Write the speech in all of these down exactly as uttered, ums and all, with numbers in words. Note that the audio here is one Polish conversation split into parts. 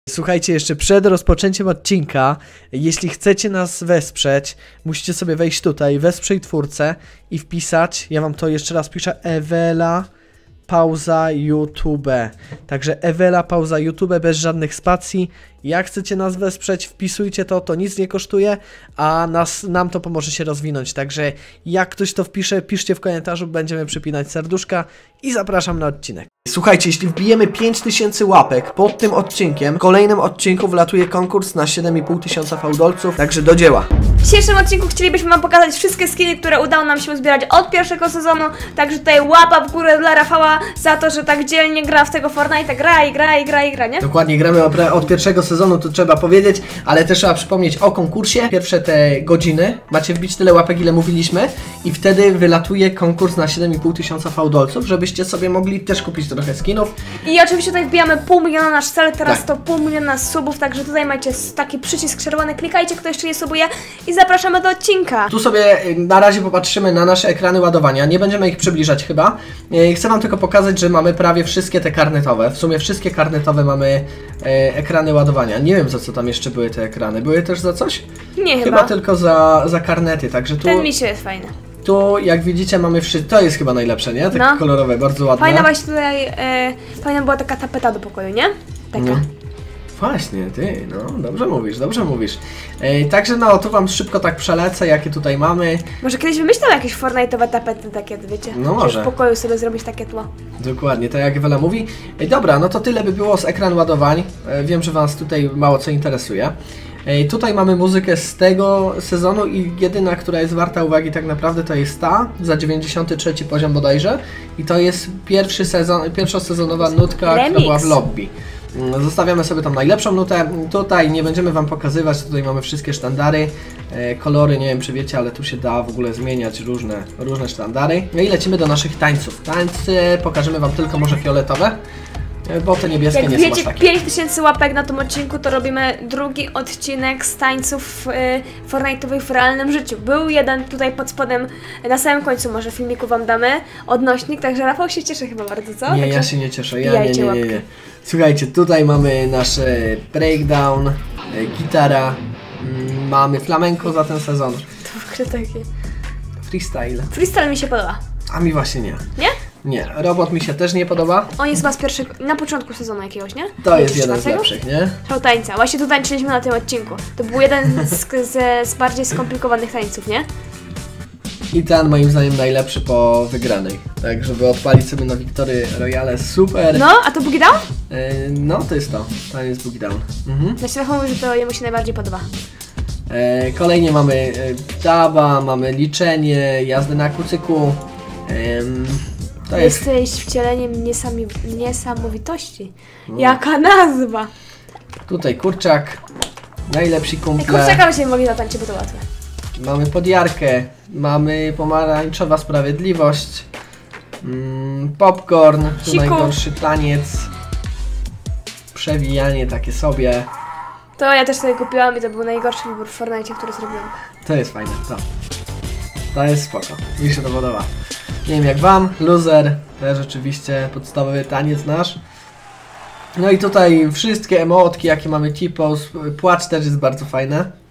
Słuchajcie, jeszcze przed rozpoczęciem odcinka, jeśli chcecie nas wesprzeć, musicie sobie wejść tutaj, wesprzyj twórcę i wpisać, ja wam to jeszcze raz piszę, Ewela pauza YouTube. Także Ewela pauza YouTube bez żadnych spacji. Jak chcecie nas wesprzeć, wpisujcie to, to nic nie kosztuje, a nas, nam to pomoże się rozwinąć. Także jak ktoś to wpisze, piszcie w komentarzu, będziemy przypinać serduszka i zapraszam na odcinek. Słuchajcie, jeśli wbijemy pięć tysięcy łapek pod tym odcinkiem, w kolejnym odcinku wlatuje konkurs na siedem i pół tysiąca fałdolców, także do dzieła. W dzisiejszym odcinku chcielibyśmy wam pokazać wszystkie skiny, które udało nam się uzbierać od pierwszego sezonu, także tutaj łapa w górę dla Rafała za to, że tak dzielnie gra w tego Fortnite'a, gra i gra i gra i gra, nie? Dokładnie, gramy od pierwszego sezonu, to trzeba powiedzieć, ale też trzeba przypomnieć o konkursie. Pierwsze te godziny, macie wbić tyle łapek, ile mówiliśmy i wtedy wylatuje konkurs na siedem i pół tysiąca fałdolców, żebyście sobie mogli też kupić trochę skinów. I oczywiście tutaj wbijamy pół miliona na nasz cel, teraz Tak. to pół miliona subów, także tutaj macie taki przycisk czerwony, klikajcie, kto jeszcze nie subuje i zapraszamy do odcinka. Tu sobie na razie popatrzymy na nasze ekrany ładowania, nie będziemy ich przybliżać chyba. Chcę wam tylko pokazać, że mamy prawie wszystkie te karnetowe, w sumie wszystkie karnetowe mamy e, ekrany ładowania. Nie wiem, za co tam jeszcze były te ekrany, były też za coś? Nie chyba. Chyba tylko za, za karnety, także tu... Ten misio jest fajny. Tu, jak widzicie, mamy wszystko. To jest chyba najlepsze, nie? Takie No. kolorowe, bardzo ładne. Fajna właśnie tutaj, e, fajna była taka tapeta do pokoju, nie? Taka. No. Właśnie, ty, no, dobrze mówisz, dobrze mówisz. E, także no, tu wam szybko tak przelecę, jakie tutaj mamy. Może kiedyś wymyślał jakieś Fortnite'owe tapety takie, wiecie? No może. Żeby w pokoju sobie zrobić takie tło. Dokładnie, tak jak Ewela mówi. E, dobra, no to tyle by było z ekran ładowań. E, wiem, że was tutaj mało co interesuje. E, tutaj mamy muzykę z tego sezonu i jedyna, która jest warta uwagi tak naprawdę, to jest ta, za dziewięćdziesiąty trzeci poziom bodajże. I to jest pierwszy sezon, pierwszosezonowa nutka, Remix. która była w lobby. Zostawiamy sobie tam najlepszą nutę. Tutaj nie będziemy wam pokazywać, tutaj mamy wszystkie sztandary, e, kolory, nie wiem czy wiecie, ale tu się da w ogóle zmieniać różne, różne sztandary. No i lecimy do naszych tańców. Tańce pokażemy wam tylko może fioletowe, e, bo te niebieskie Jak nie są aż wiecie, takie. pięć tysięcy łapek na tym odcinku, to robimy drugi odcinek z tańców y, Fortnite'owych w realnym życiu. Był jeden tutaj pod spodem, na samym końcu może filmiku wam damy, odnośnik, także Rafał się cieszy chyba bardzo, co? Nie, także ja się nie cieszę, ja nie, nie, nie, nie. łapkę. Słuchajcie, tutaj mamy nasz e, breakdown, e, gitara, mm, mamy flamenco za ten sezon, To w ogóle takie... freestyle, Freestyle mi się podoba, a mi właśnie nie. nie? Nie, robot mi się też nie podoba. On jest chyba z pierwszego, na początku sezonu jakiegoś, nie? To Nie, jest czy jeden z czwartego? lepszych, nie? Show tańca. Właśnie tu tańczyliśmy na tym odcinku. To był jeden z, z, z bardziej skomplikowanych tańców, nie? I ten moim zdaniem najlepszy po wygranej. Tak, żeby odpalić sobie na Victory Royale, super. No, a to Boogie Down? Yy, no to jest to, to jest Boogie Down. Mhm. Znaczy Rafał mówi, że to jemu się najbardziej podoba. Yy, kolejnie mamy yy, daba, mamy liczenie, jazdę na kucyku. Yy, to jest... Jesteś wcieleniem niesami, niesamowitości. No. Jaka nazwa! Tutaj kurczak, najlepsi kumple. Kurczaka byśmy mogli zatańczyć, bo to łatwe. Mamy podjarkę, mamy pomarańczowa sprawiedliwość, mm, popcorn, tu Siku. najgorszy taniec, przewijanie takie sobie. To ja też sobie kupiłam i to był najgorszy wybór w Fortnite, który zrobiłam. To jest fajne, to. To jest spoko, mi się to podoba. Nie wiem jak wam, loser, też oczywiście podstawowy taniec nasz. No i tutaj wszystkie emotki, jakie mamy, T-pose, płacz też jest bardzo fajne.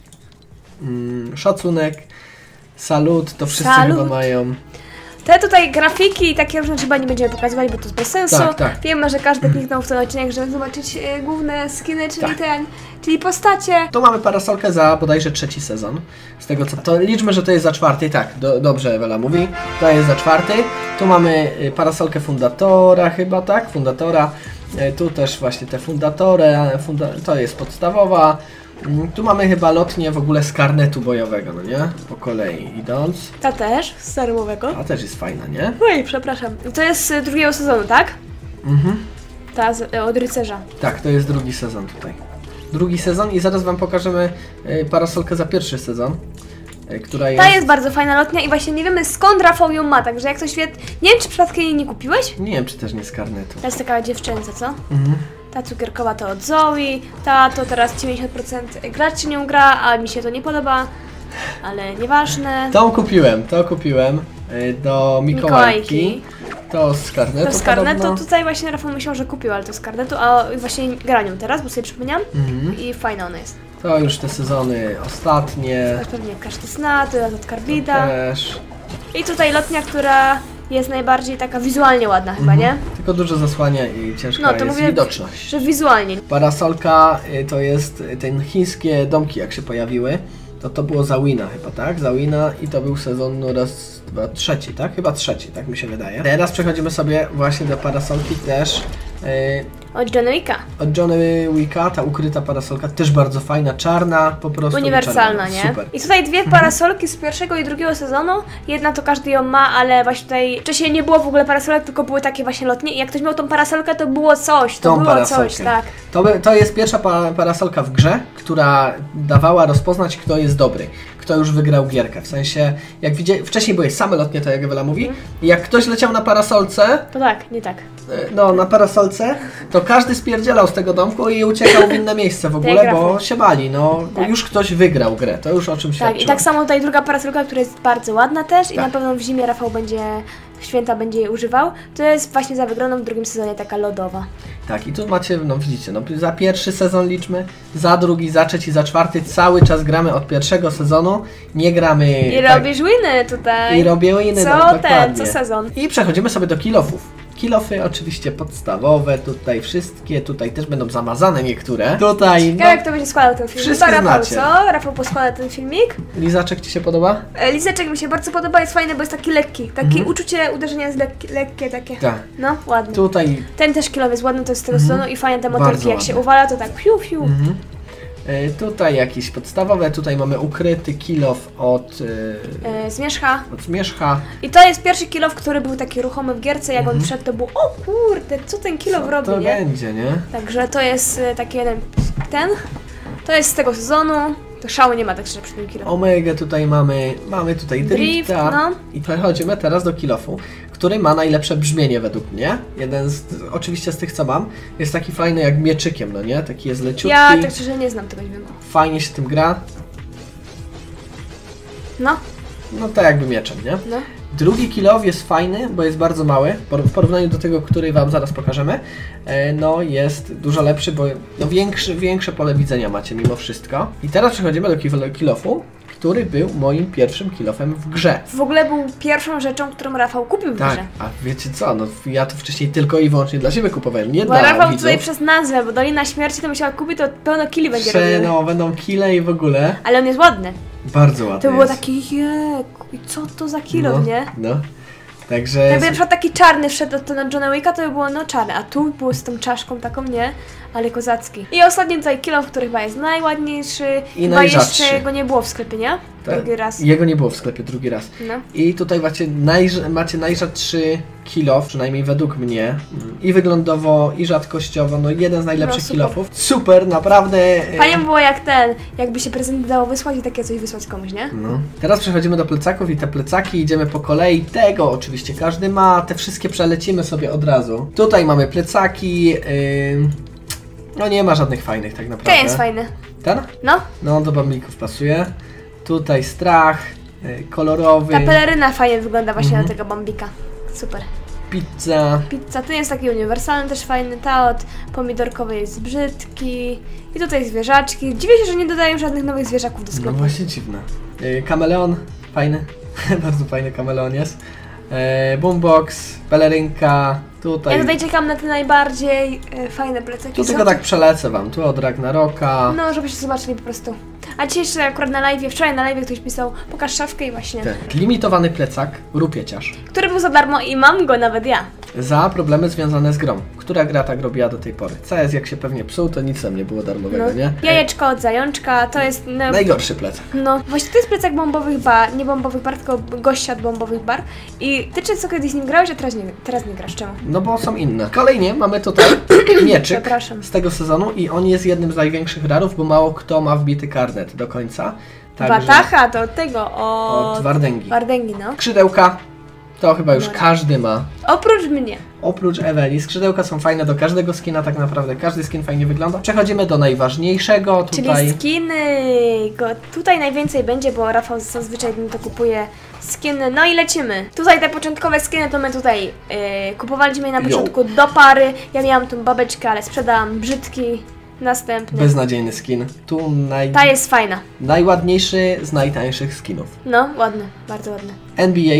Mm, szacunek, salut, to wszyscy Salut. chyba mają. Te tutaj grafiki i takie różne chyba nie będziemy pokazywać, bo to jest bez sensu. Tak, tak. Wiemy, że każdy kliknął w ten odcinek, żeby zobaczyć e, główne skiny, czyli Tak. ten, czyli postacie. Tu mamy parasolkę za bodajże trzeci sezon. Z tego co to liczmy, że to jest za czwarty. Tak, do, dobrze Ewela mówi. To jest za czwarty. Tu mamy y, parasolkę fundatora chyba, tak? Fundatora. Y, tu też właśnie te fundatorę. Funda to jest podstawowa. Y, tu mamy chyba lotnię w ogóle z karnetu bojowego, no nie? Po kolei idąc. Ta też, z starymowego. A też jest fajna, nie? Oj, przepraszam. To jest z drugiego sezonu, tak? Mhm. Ta z, e, od rycerza. Tak, to jest drugi sezon tutaj. Drugi sezon i zaraz wam pokażemy y, parasolkę za pierwszy sezon. Która jest... Ta jest bardzo fajna lotnia i właśnie nie wiemy skąd Rafał ją ma, także jak ktoś wie... Nie wiem, czy przypadkiem jej nie kupiłeś? Nie wiem, czy też nie z karnetu. To jest taka dziewczęca, co? Mhm. Ta cukierkowa to od Zoe, ta to teraz dziewięćdziesiąt procent graczy nią gra, a mi się to nie podoba, ale nieważne. To kupiłem, to kupiłem y, do Mikołajki. Mikołajki. To z karnetu To z karnetu, podobno. tutaj właśnie Rafał myślał, że kupił, ale to z karnetu, a właśnie gra nią teraz, bo sobie przypomniałam Mhm. i fajna ona jest. To już te sezony ostatnie. Też pewnie każdy zna, to jest od Carbida. Też. I tutaj lotnia, która jest najbardziej taka wizualnie ładna chyba, nie? Tylko dużo zasłania i ciężka No, to jest mówię, widoczność. że wizualnie. Parasolka y, to jest y, te chińskie domki, jak się pojawiły. To to było Zawina chyba, tak? Zawina i to był sezon no raz, dwa, trzeci, tak? Chyba trzeci, tak mi się wydaje. Teraz przechodzimy sobie właśnie do parasolki też. y, Od Johna Wicka. Od Johnny Wicka, ta ukryta parasolka, też bardzo fajna, czarna, po prostu Uniwersalna, czarna. nie? Super. I tutaj dwie parasolki z pierwszego i drugiego sezonu. Jedna to każdy ją ma, ale właśnie tutaj wcześniej nie było w ogóle parasolek, tylko były takie właśnie lotnie. I jak ktoś miał tą parasolkę, to było coś, to Tą było parasolkę. coś, tak. To, by- to jest pierwsza pa parasolka w grze, która dawała rozpoznać, kto jest dobry, kto już wygrał gierkę. W sensie, jak widzieli, wcześniej były same lotnie, to jak Ewela mówi, Mhm. i jak ktoś leciał na parasolce, To tak, nie tak. e, no na parasolce, to każdy spierdzielał z tego domku i uciekał w inne miejsce w ogóle, Tak, bo Rafał. się bali, no bo Tak. już ktoś wygrał grę, to już o czym świadczy. Tak, i tak samo tutaj druga parasolka, która jest bardzo ładna też i Tak. na pewno w zimie Rafał będzie, w święta będzie jej używał. To jest właśnie za wygraną w drugim sezonie taka lodowa. Tak, i tu macie, no widzicie, no za pierwszy sezon liczmy, za drugi, za trzeci, za czwarty, cały czas gramy od pierwszego sezonu, nie gramy... I tak, robisz winy tutaj. I robię winy, Co no, ten, dokładnie. co sezon. I przechodzimy sobie do kilofów. Kilofy oczywiście podstawowe, tutaj wszystkie, tutaj też będą zamazane niektóre. Tutaj, Ciekawe, no, jak to będzie składał ten filmik. wszystkie To Rafał, znacie. co? Rafał poskłada ten filmik. lizaczek Ci się podoba? E, Lizeczek mi się bardzo podoba, jest fajny, bo jest taki lekki. Takie Mhm. uczucie uderzenia jest lekkie, lekkie takie. Tak. No, ładny. Tutaj Ten też kilowy jest ładny, to jest z tego Mhm. sezonu i fajne te Bardzo motorki, jak się ładny. uwala, to tak fiu, fiu. mhm. e, tutaj jakieś podstawowe, tutaj mamy ukryty kilof od, e, E, zmierzcha. od zmierzcha. I to jest pierwszy kilow, który był taki ruchomy w gierce, jak Mhm. on wszedł, to było o kurde, co ten kilow Co robi, to nie? będzie, nie? Także to jest e, taki jeden, ten, to jest z tego sezonu, to szału nie ma tak szczerze przy tym kilow. Omega tutaj mamy, mamy tutaj Drift, drifta. no. I przechodzimy teraz do kilofu, który ma najlepsze brzmienie według mnie. Jeden z, oczywiście z tych co mam, jest taki fajny jak mieczykiem, no nie? Taki jest leciutki, Ja tak szczerze nie znam tego dźwięku. fajnie się tym gra. No, No tak jakby mieczem, nie? no. Drugi kilof jest fajny, bo jest bardzo mały, por- w porównaniu do tego, który Wam zaraz pokażemy. E, no jest dużo lepszy, bo no, większy, większe pole widzenia macie mimo wszystko. I teraz przechodzimy do kil- kilofu, który był moim pierwszym kilofem w grze. W ogóle był pierwszą rzeczą, którą Rafał kupił w Tak, grze. a wiecie co, no ja to wcześniej tylko i wyłącznie dla siebie kupowałem, nie Bo dla Rafał widzów. tutaj przez nazwę, bo Dolina Śmierci to musiała kupić, to pełno kili będzie Prze- robił. no, będą kile i w ogóle. Ale on jest ładny. Bardzo ładny To było jest. takie, jeku, i co to za kilo, no, nie? No, także... Jakby na przykład taki czarny wszedł do- na Johna Wicka, to by było no czarne, a tu było z tą czaszką taką, nie? Ale kozacki. I ostatni tutaj kilo, który chyba jest najładniejszy. I chyba najrzadszy. jeszcze go nie było w sklepie, nie? Tak. Drugi raz. Jego nie było w sklepie drugi raz. No. I tutaj macie, najrz- macie najrzadszy kilof, przynajmniej według mnie. Mm, I wyglądowo, i rzadkościowo, no jeden z najlepszych No, super. kilofów. Super, naprawdę. e, Fajnie było jak ten, jakby się prezent dało wysłać i takie coś wysłać komuś, nie? No. Teraz przechodzimy do plecaków i te plecaki idziemy po kolei. Tego oczywiście każdy ma, te wszystkie przelecimy sobie od razu. Tutaj mamy plecaki. Yy... No nie ma żadnych fajnych tak naprawdę. Ten jest fajny. Ten? No, No do bambików pasuje. Tutaj strach, yy, kolorowy, ta peleryna fajnie wygląda właśnie Mhm. na tego bambika. Super. pizza. Pizza, ten jest taki uniwersalny, też fajny. Ta od pomidorkowej jest brzydki. I tutaj zwierzaczki. Dziwię się, że nie dodają żadnych nowych zwierzaków do No sklepu. właśnie dziwne. Yy, kameleon, fajny. Bardzo fajny kameleon jest. Yy, boombox, pelerynka. Tutaj. Ja tutaj czekam na te najbardziej e, fajne plecaki. Tu Są- tylko tak przelecę wam. Tu od Ragnaroka. No, żebyście zobaczyli po prostu. A dzisiaj jeszcze akurat na live, wczoraj na live ktoś pisał, pokaż szafkę i właśnie. Tak. Limitowany plecak, rupieciarz. Który był za darmo i mam go nawet ja. Za problemy związane z grą. Która gra tak robiła do tej pory? C S jak się pewnie psuł, to nic tam nie było darmowego, No. nie? Jajeczko od zajączka, to jest... No, Najgorszy plecak. no, właśnie to jest plecak bombowych bar, nie bombowych bar, tylko gościa od bombowych bar. I ty często kiedyś z nim grałeś, a teraz nie, teraz nie grasz, czemu? No bo są inne. Kolejnie mamy tutaj mieczyk Przepraszam. z tego sezonu i on jest jednym z największych rarów, bo mało kto ma wbity karnet do końca. Także Batacha to od tego, od... od Wardęgi. Wardęgi, no. Skrzydełka. To chyba już Dobra. każdy ma. Oprócz mnie. Oprócz Eweli. Skrzydełka są fajne do każdego skina, tak naprawdę każdy skin fajnie wygląda. Przechodzimy do najważniejszego tutaj. Czyli skiny. Go tutaj najwięcej będzie, bo Rafał zazwyczaj mi to kupuje skiny. No i lecimy. Tutaj te początkowe skiny to my tutaj yy, kupowaliśmy je na początku do pary. Ja miałam tą babeczkę, ale sprzedałam brzydki. Następny. Beznadziejny skin. Tu naj... Ta jest fajna. najładniejszy z najtańszych skinów. No, ładny, bardzo ładny. N B A.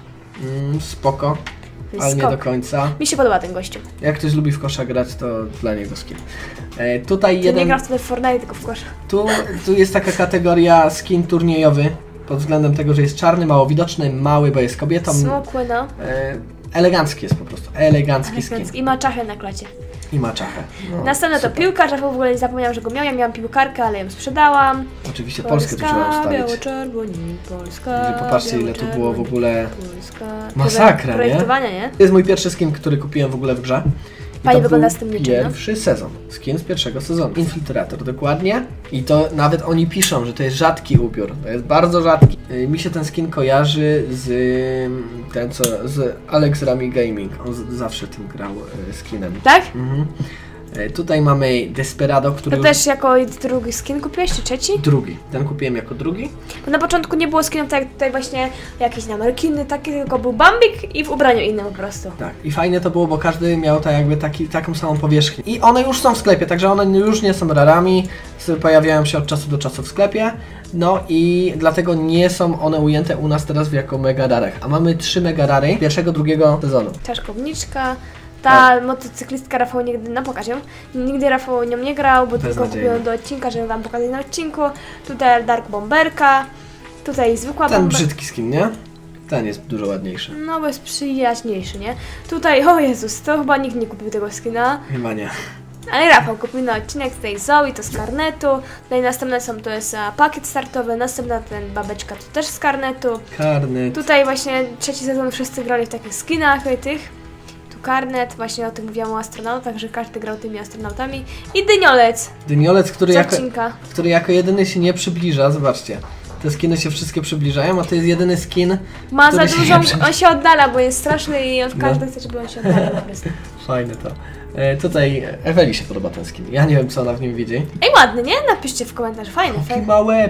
Mm, spoko. Ale nie Skok. do końca. Mi się podoba ten gościu. Jak ktoś lubi w kosza grać, to dla niego skin. E, tutaj Ty jeden... nie grasz wtedy w Fortnite, tylko w kosz. Tu, tu jest taka kategoria skin turniejowy. Pod względem tego, że jest czarny, mało widoczny, mały, bo jest kobietą. Smukły, no. E, elegancki jest po prostu. Elegancki skin. I ma czachę na klacie. I ma czachę. No, Następne to super. piłkarz, Rafał w ogóle nie zapomniałam, że go miał. Ja miałam piłkarkę, ale ją sprzedałam. Oczywiście Polskę tu trzeba ustawić. biało-czerwoni, Polska, Gdzie popatrzcie, ile tu było w ogóle Polska. masakra, nie? Projektowania, nie? To jest mój pierwszy skin, który kupiłem w ogóle w grze. I Fajnie to wygląda był z tym niczym, no. pierwszy sezon. Skin z pierwszego sezonu. Infiltrator, dokładnie. I to nawet oni piszą, że to jest rzadki ubiór. To jest bardzo rzadki. Yy, mi się ten skin kojarzy z yy, ten co, z Alex Rami Gaming. On z, zawsze tym grał yy, skinem. Tak? Mhm. Yy, tutaj mamy Desperado, który To już... też jako drugi skin kupiłeś, czy trzeci? Drugi. Ten kupiłem jako drugi. Bo na początku nie było skinów tak jak tutaj właśnie jakieś namerkiny, takie, tylko był Bambik i w ubraniu innym po prostu. Tak. I fajnie to było, bo każdy miał tak jakby taki, taką samą powierzchnię. I one już są w sklepie, także one już nie są rarami. Pojawiają się od czasu do czasu w sklepie. No i dlatego nie są one ujęte u nas teraz jako mega rarach. A mamy trzy mega rary pierwszego, drugiego sezonu. Czaszkowniczka. Ta motocyklistka Rafał nigdy, no pokaż ją, nigdy Rafał nią nie grał, bo tylko kupiłem do odcinka, żeby wam pokazać na odcinku. Tutaj Dark Bomberka, tutaj zwykła Ten bomberka. brzydki skin, nie? Ten jest dużo ładniejszy. No bo jest przyjaźniejszy, nie? Tutaj, o Jezus, to chyba nikt nie kupił tego skina. Chyba nie. Ale Rafał kupił na odcinek z tej Zoe, to z karnetu. No i następne są, to jest a, pakiet startowy, następna ten babeczka to też z karnetu. Karnet. Tutaj właśnie trzeci sezon wszyscy grali w takich skinach tych. Tu karnet, właśnie o tym mówiłam o astronautach, że każdy grał tymi astronautami. I dyniolec Dyniolec, który z jako, odcinka. który jako jedyny się nie przybliża, zobaczcie. Te skiny się wszystkie przybliżają, a to jest jedyny skin, Ma za który się dużą, nie przy- on się oddala, bo jest straszny i on w No. każdy chce, żeby on się oddalał po prostu. Fajne to. E, tutaj Eweli się podoba ten skin. Ja nie wiem, co ona w nim widzi. Ej, ładny, nie? Napiszcie w komentarzu, fajny, Jaki fajny. ma łeb?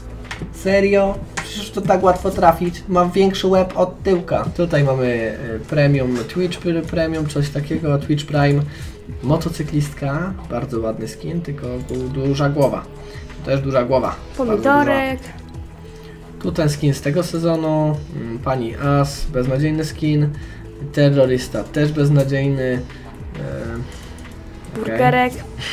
Serio? Przecież to tak łatwo trafić. Ma większy łeb od tyłka. Tutaj mamy e, premium Twitch Premium, coś takiego, Twitch Prime. Motocyklistka, bardzo ładny skin, tylko du- duża głowa. Też duża głowa. bardzo Pomidorek. duża. Tu ten skin z tego sezonu, mm, pani As, beznadziejny skin. Terrorysta, też beznadziejny. E, okej. Burgerek.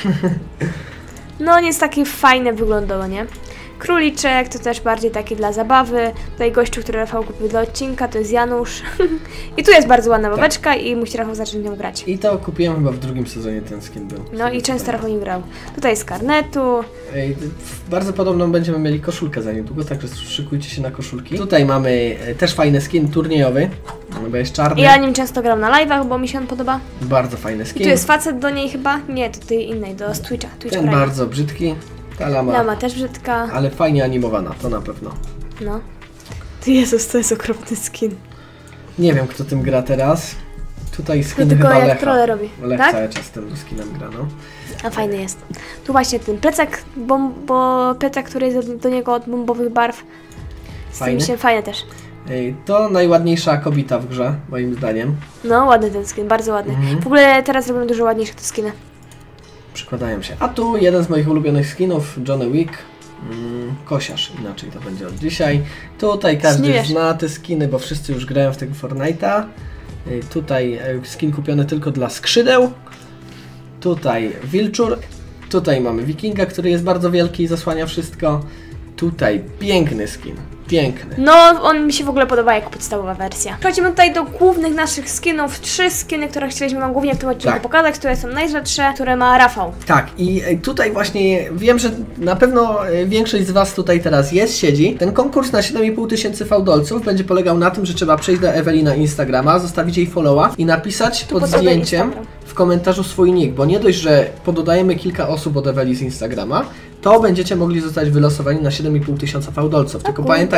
No, on jest taki fajny wyglądowo, nie? Króliczek to też bardziej taki dla zabawy. Tutaj gościu, który Rafał kupił dla odcinka, to jest Janusz. I tu jest bardzo ładna babeczka i musi Rafał zacząć nią grać. I to kupiłem chyba w drugim sezonie, ten skin był. No i często Rafał nim grał. Tutaj z karnetu. Ej, w- bardzo podobną będziemy mieli koszulkę za niedługo, także szykujcie się na koszulki. Tutaj mamy e, też fajny skin turniejowy, no bo jest czarny. Ja nim często gram na live'ach, bo mi się on podoba. Bardzo fajny I skin. tu jest facet do niej chyba? Nie, to tej innej, do z Twitcha. Twitch Ten Prime. bardzo brzydki. Ta lama, Lama też brzydka. ale fajnie animowana, to na pewno. No. Ty Jezus, to jest okropny skin. Nie wiem, kto tym gra teraz. Tutaj To skin tylko chyba jak Lecha. trolle robi, Lech tak? cały czas tym skinem gra, no. A fajny jest. Tu właśnie ten plecak, bom, bo plecak, który jest do, do niego od bombowych barw. Z Fajny? tym się fajny też. Ej, to najładniejsza kobieta w grze, moim zdaniem. No, ładny ten skin, bardzo ładny. Mhm. W ogóle teraz robią dużo ładniejsze te skiny. Przykładają się. A tu jeden z moich ulubionych skinów, Johnny Wick. Mm, kosiarz, inaczej to będzie od dzisiaj. Tutaj każdy Śniesz. zna te skiny, bo wszyscy już grają w tego Fortnite'a. Y, Tutaj e, skin kupiony tylko dla skrzydeł. Tutaj wilczur. Tutaj mamy wikinga, który jest bardzo wielki i zasłania wszystko. Tutaj piękny skin. Piękny. No, on mi się w ogóle podoba jako podstawowa wersja. Przechodzimy tutaj do głównych naszych skinów. Trzy skiny, które chcieliśmy wam głównie w tym odcinku Tak. pokazać, które są najrzadsze, które ma Rafał. Tak, i e, tutaj właśnie wiem, że na pewno e, większość z Was tutaj teraz jest, siedzi. Ten konkurs na siedem i pół tysięcy fałdolców będzie polegał na tym, że trzeba przejść do Eweli na Instagrama, zostawić jej followa i napisać pod podaj zdjęciem Instagram. w komentarzu swój nick, bo nie dość, że pododajemy kilka osób od Eweli z Instagrama, to będziecie mogli zostać wylosowani na siedem i pół tysiąca fałdolców. Tylko kurde. pamiętajcie,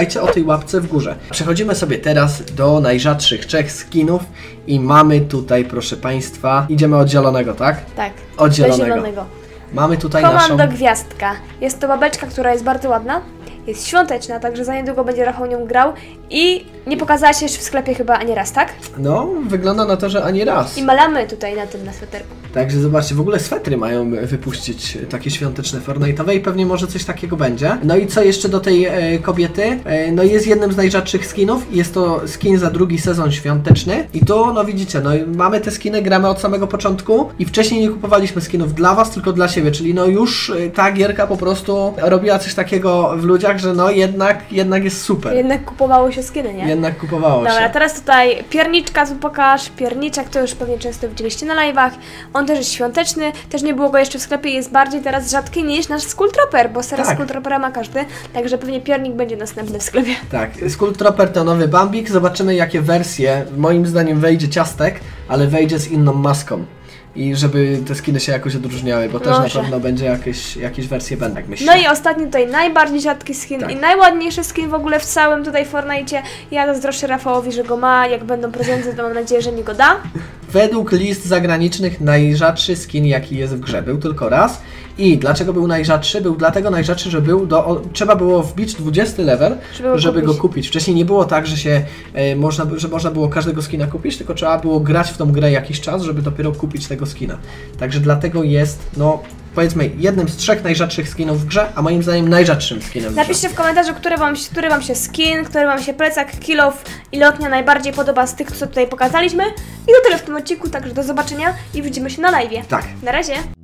pamiętajcie o tej łapce w górze. Przechodzimy sobie teraz do najrzadszych trzech skinów i mamy tutaj, proszę Państwa, idziemy od zielonego, tak? Tak, Od do zielonego. zielonego. Mamy tutaj Komando naszą... Gwiazdka. Jest to babeczka, która jest bardzo ładna. Jest świąteczna, także za niedługo będzie Rafał nią grał. I nie pokazała się jeszcze w sklepie chyba ani raz, tak? No, wygląda na to, że ani raz. I malamy tutaj na tym, na sweterku. Także zobaczcie, w ogóle swetry mają wypuścić takie świąteczne Fortnite'owe i pewnie może coś takiego będzie. No i co jeszcze do tej e, kobiety? E, no jest jednym z najrzadszych skinów. Jest to skin za drugi sezon świąteczny. I tu, no widzicie, no mamy te skiny, gramy od samego początku i wcześniej nie kupowaliśmy skinów dla was, tylko dla siebie. Czyli no już e, ta gierka po prostu robiła coś takiego w ludziach, że no jednak, jednak jest super. Jednak kupowało się skiny, nie? Jednak kupowało Dobra, się. teraz tutaj pierniczka tu pokaż. Pierniczek to już pewnie często widzieliście na live'ach. On też jest świąteczny, też nie było go jeszcze w sklepie, jest bardziej teraz rzadki niż nasz Skulltropper, bo teraz Tak. Skulltroppera ma każdy, także pewnie piernik będzie następny w sklepie. Tak, Skulltropper to nowy Bambik. Zobaczymy jakie wersje. Moim zdaniem wejdzie ciastek, ale wejdzie z inną maską. I żeby te skiny się jakoś odróżniały, bo też Może. na pewno będzie jakieś, jakieś wersje będą, jak myślę. No i ostatni tutaj najbardziej rzadki skin Tak. i najładniejszy skin w ogóle w całym tutaj Fortnite. Ja zazdroszczę Rafałowi, że go ma, jak będą prezenty, to mam nadzieję, że mi go da. Według list zagranicznych najrzadszy skin jaki jest w grze był tylko raz. I dlaczego był najrzadszy? Był dlatego najrzadszy, że był do, o, trzeba było wbić dwudziesty level, Żeby go żeby kupić. go kupić. Wcześniej nie było tak, że się e, można, że można było każdego skina kupić, tylko trzeba było grać w tą grę jakiś czas, żeby dopiero kupić tego skina. Także dlatego jest, no powiedzmy, jednym z trzech najrzadszych skinów w grze, a moim zdaniem najrzadszym skinem w grze. Napiszcie w komentarzu, który wam, który wam się skin, który wam się plecak, kill off i lotnia najbardziej podoba z tych, co tutaj pokazaliśmy. I to tyle w tym odcinku, także do zobaczenia i widzimy się na live'ie. Tak. Na razie!